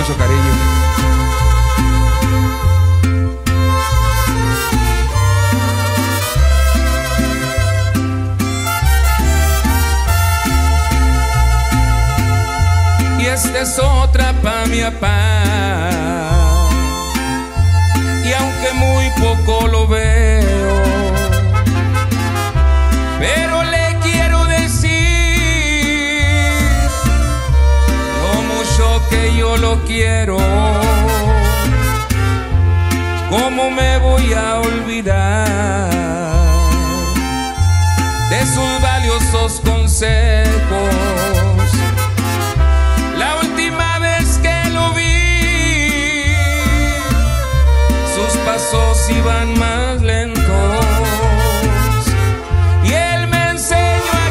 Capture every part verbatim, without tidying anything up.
mucho cariño. Y esta es otra pa' mi papá, y aunque muy poco lo veo, pero le quiero decir lo mucho que yo lo quiero. ¿Cómo me voy a olvidar de sus valiosos consejos? La última vez que lo vi, sus pasos iban más lentos, y él me enseñó a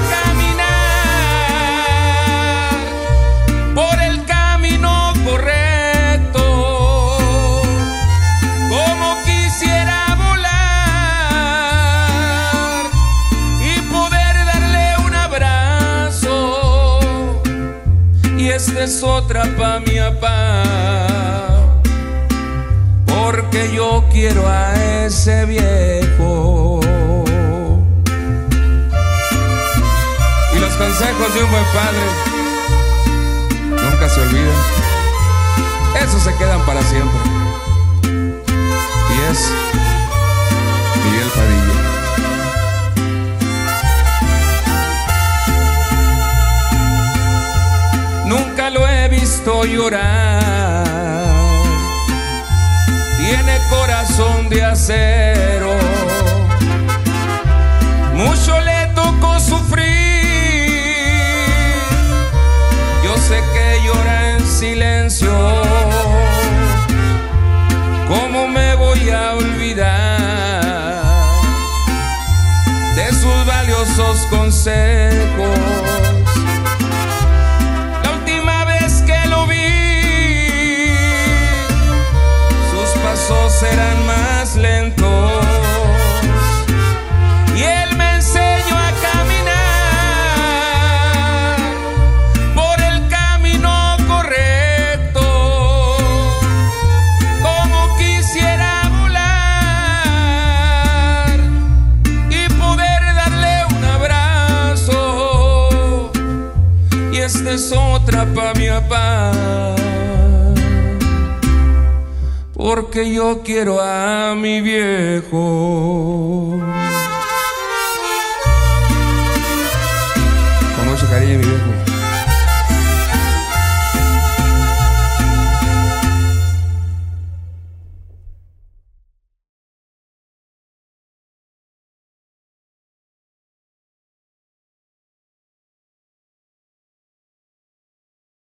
caminar por el camino correcto. Como quisiera volar y poder darle un abrazo. Y esta es otra pa' mi papá, porque yo quiero a ese viejo. Y los consejos de un buen padre nunca se olvidan, esos se quedan para siempre. Y es Miguel Padilla. Nunca lo he visto llorar, tiene corazón de acero. Mucho le tocó sufrir, yo sé que llora en silencio. ¿Cómo me voy a olvidar de sus valiosos consejos? Serán más lentos, y él me enseñó a caminar por el camino correcto. Como quisiera volar y poder darle un abrazo. Y esta es otra pa' mi papá, porque yo quiero a mi viejo. Con mucho cariño, mi viejo.